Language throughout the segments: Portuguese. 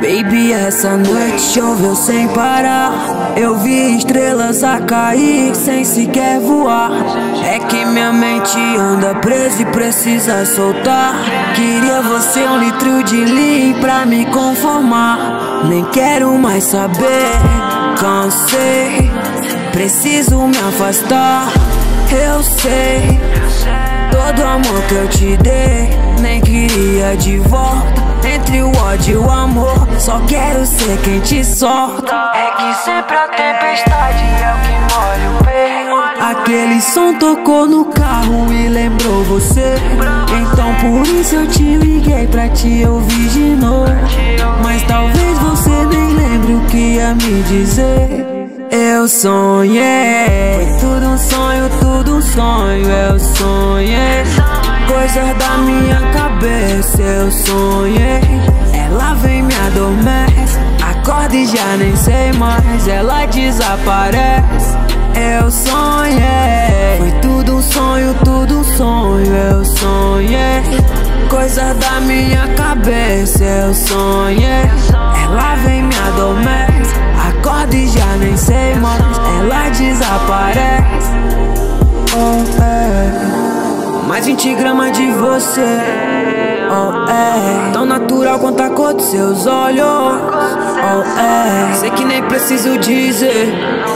Baby, essa noite choveu sem parar. Eu vi estrelas a cair sem sequer voar. É que minha mente anda presa e precisa soltar. Queria você 1 litro de lean pra me conformar. Nem quero mais saber, cansei. Preciso me afastar. Eu sei, todo amor que eu te dei, nem queria de volta. Entre o ódio e o amor, só quero ser quem te solta. É que sempre a tempestade é o que molha o peito. Aquele som tocou no carro e lembrou você. Então por isso eu te liguei pra te ouvir de novo. Mas talvez você nem lembre o que ia me dizer. Eu sonhei, foi tudo um sonho, tudo um sonho. Eu sonhei coisas da minha cabeça. Eu sonhei, ela vem me adormece. Acorda e já nem sei mais, ela desaparece. Eu sonhei, foi tudo um sonho, tudo um sonho. Eu sonhei coisas da minha cabeça. Eu sonhei, ela vem me adormece. Acorda e já nem sei mais, ela desaparece. Oh, é. Mais 20 gramas de você. Oh, é. Tão natural quanto a cor dos seus olhos. Oh, é. Sei que nem preciso dizer.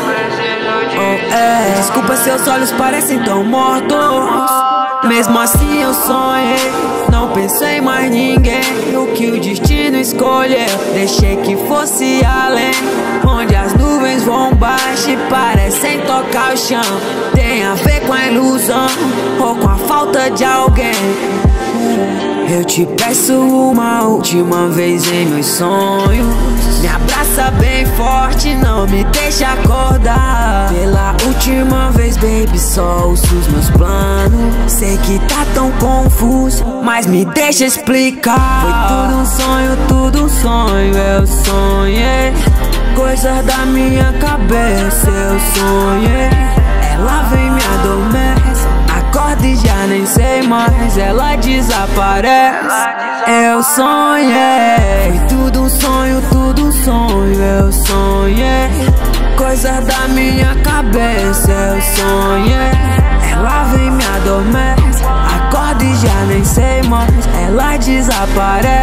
Oh, é. Desculpa, seus olhos parecem tão mortos. Mesmo assim eu sonhei, não pensei em mais ninguém. O que o destino escolheu, deixei que fosse além. Onde as nuvens vão baixo e parecem tocar o chão. Tem a ver com a ilusão ou com a falta de alguém. Eu te peço uma última vez em meus sonhos. Me abraça bem forte, não me deixa acordar. Pela última vez, baby, só ouço os meus planos. Sei que tá tão confuso, mas me deixa explicar. Foi tudo um sonho, tudo um sonho. Eu sonhei coisas da minha cabeça. Eu sonhei, ela vem me adormece. Acorda e já nem sei mais, ela desaparece. Eu sonhei, foi tudo um sonho, tudo um sonho. Eu sonhei coisas da minha cabeça. Eu sonhei, ela vem me adormece. Acorda e já nem sei mais, ela desaparece.